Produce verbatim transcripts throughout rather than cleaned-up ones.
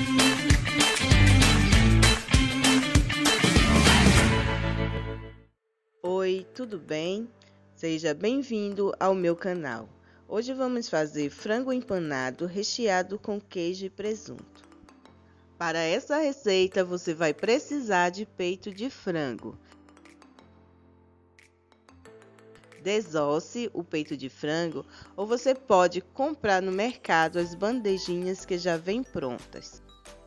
Oi, tudo bem? Seja bem-vindo ao meu canal. Hoje vamos fazer frango empanado recheado com queijo e presunto. Para essa receita você vai precisar de peito de frango. Desosse o peito de frango ou você pode comprar no mercado as bandejinhas que já vêm prontas.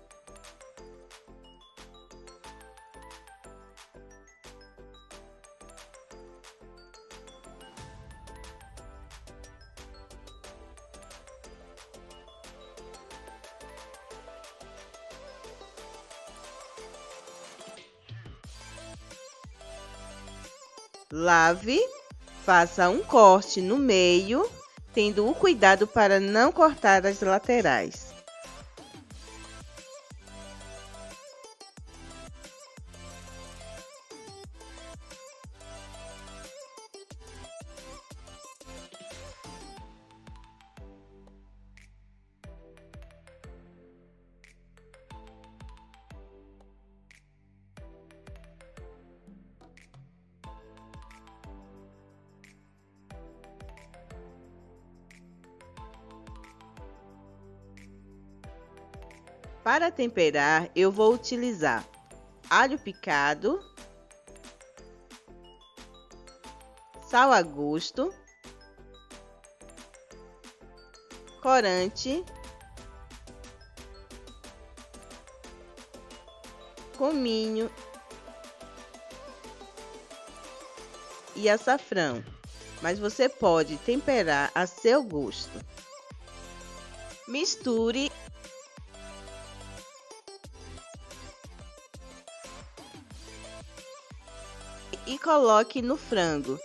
Lave, faça um corte no meio, tendo o cuidado para não cortar as laterais. Para temperar, eu vou utilizar alho picado, sal a gosto, corante, cominho e açafrão, mas você pode temperar a seu gosto. Misture e coloque no frango.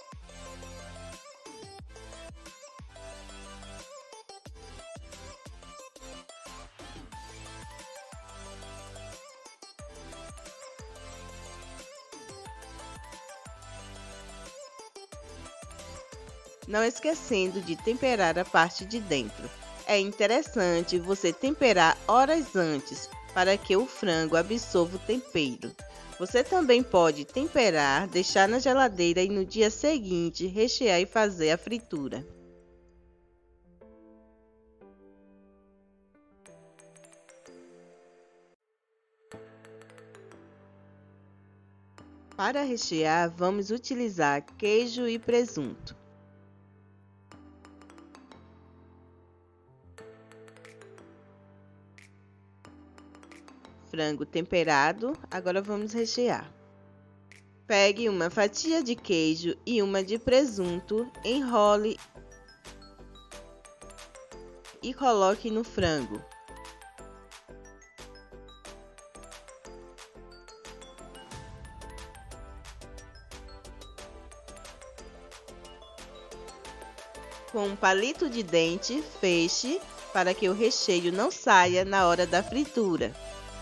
Não esquecendo de temperar a parte de dentro. É interessante você temperar horas antes para que o frango absorva o tempero. Você também pode temperar, deixar na geladeira e no dia seguinte rechear e fazer a fritura. Para rechear, vamos utilizar queijo e presunto. Frango temperado, agora vamos rechear. Pegue uma fatia de queijo e uma de presunto, enrole e coloque no frango. Com um palito de dente, feche para que o recheio não saia na hora da fritura.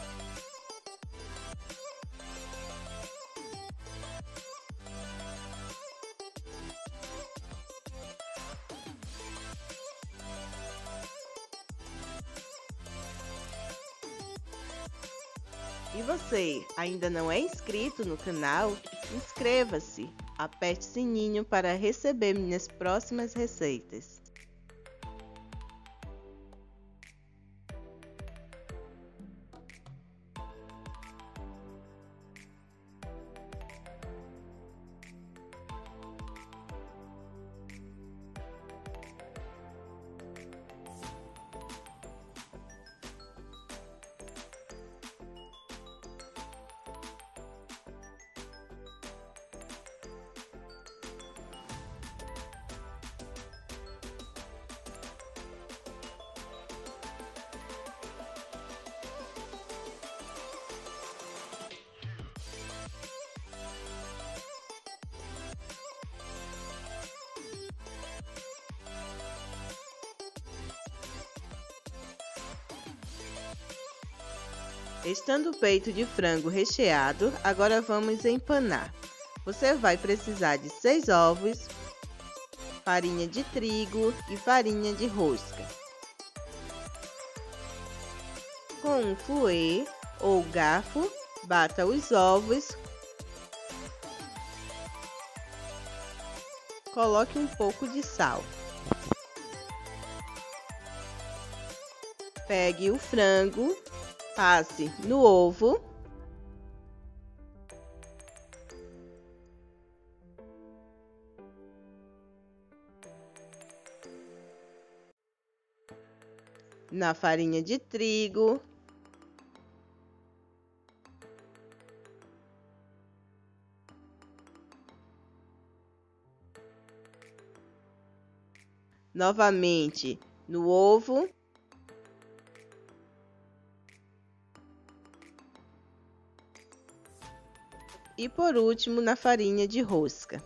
E você, ainda não é inscrito no canal? Inscreva-se, aperte o sininho para receber minhas próximas receitas. Estando o peito de frango recheado, agora vamos empanar. Você vai precisar de seis ovos, farinha de trigo e farinha de rosca. Com Com um fouet ou garfo, bata os ovos. Coloque um pouco de sal. Pegue o frango, passe no ovo. Na farinha de trigo. Novamente no ovo. E por último na farinha de rosca.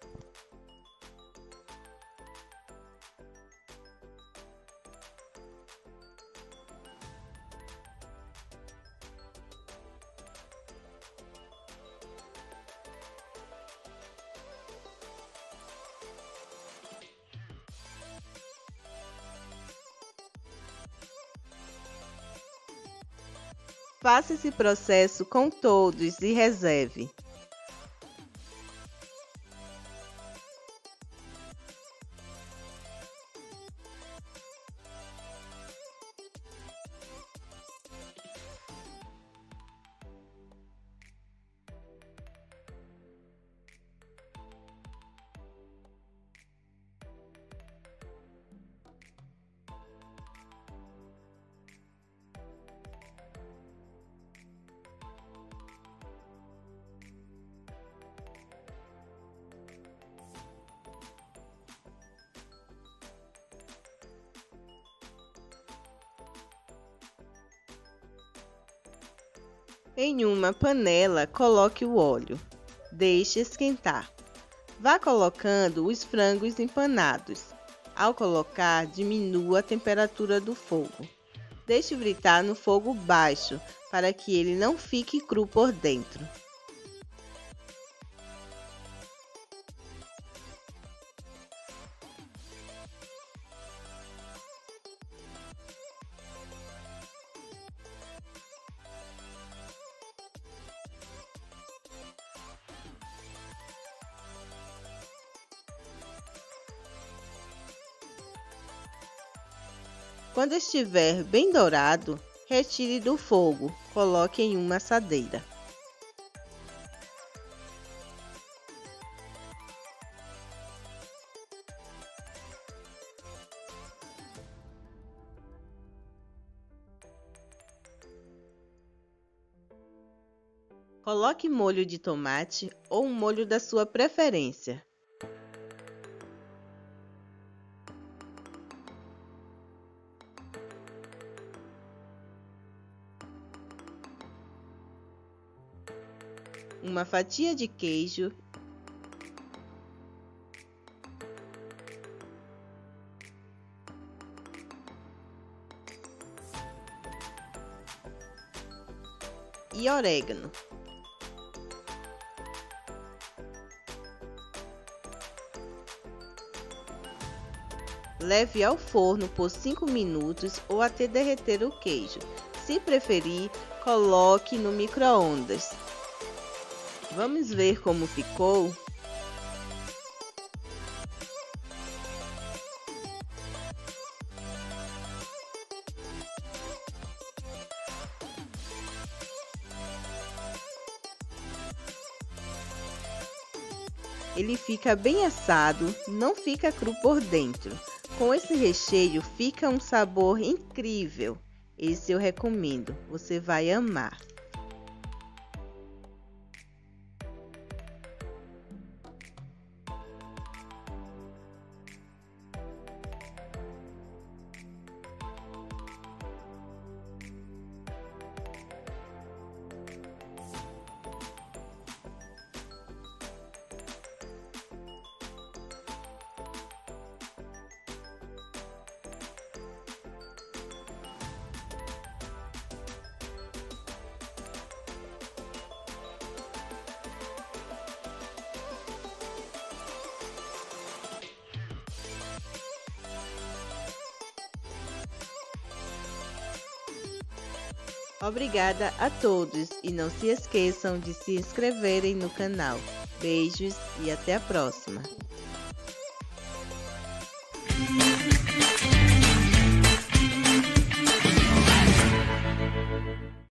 Faça esse processo com todos e reserve. Em uma panela, coloque o óleo. Deixe esquentar. Vá colocando os frangos empanados. Ao colocar, diminua a temperatura do fogo. Deixe fritar no fogo baixo, para que ele não fique cru por dentro. Quando estiver bem dourado, retire do fogo, coloque em uma assadeira. Coloque molho de tomate ou um molho da sua preferência. Uma fatia de queijo. E orégano. Leve ao forno por cinco minutos ou até derreter o queijo. Se preferir, coloque no micro-ondas. Vamos ver como ficou? Ele fica bem assado, não fica cru por dentro. Com esse recheio fica um sabor incrível. Esse eu recomendo, você vai amar. Obrigada a todos e não se esqueçam de se inscreverem no canal. Beijos e até a próxima!